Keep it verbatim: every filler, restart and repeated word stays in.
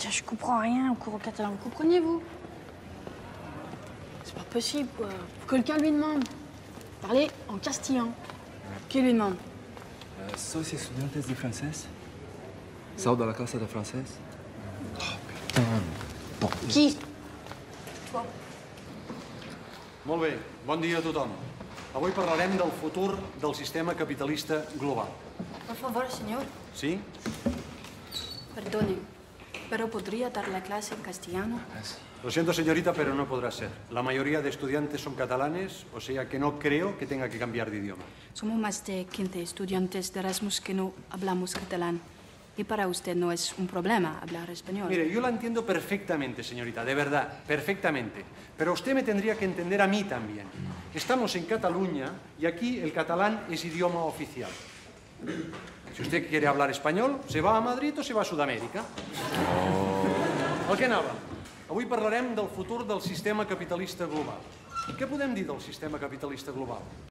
Je comprends rien au cours catalan, comprenez-vous? C'est pas possible, quoi. Faut que quelqu'un lui demande. Parlez en castillan. Qui lui demande? Uh, ¿Sois estudiantes de francés? ¿Sau de la clase de francès? Oh, putain. Bon. Qui? Toi. Molt bé, bon dia a tothom. Avui parlarem del futur del sistema capitalista global. Por favor, señor. Sí? Perdone, pero ¿podría dar la clase en castellano? Lo siento, señorita, pero no podrá ser. La mayoría de estudiantes son catalanes, o sea que no creo que tenga que cambiar de idioma. Somos más de quince estudiantes de Erasmus que no hablamos catalán. Y para usted no es un problema hablar español. Mire, yo la entiendo perfectamente, señorita, de verdad, perfectamente. Pero usted me tendría que entender a mí también. Estamos en Cataluña y aquí el catalán es idioma oficial. Si usted quiere hablar español, se va a Madrid o se va a Sud-amèrica. El que anava? Avui parlarem del futur del sistema capitalista global. Què podem dir del sistema capitalista global?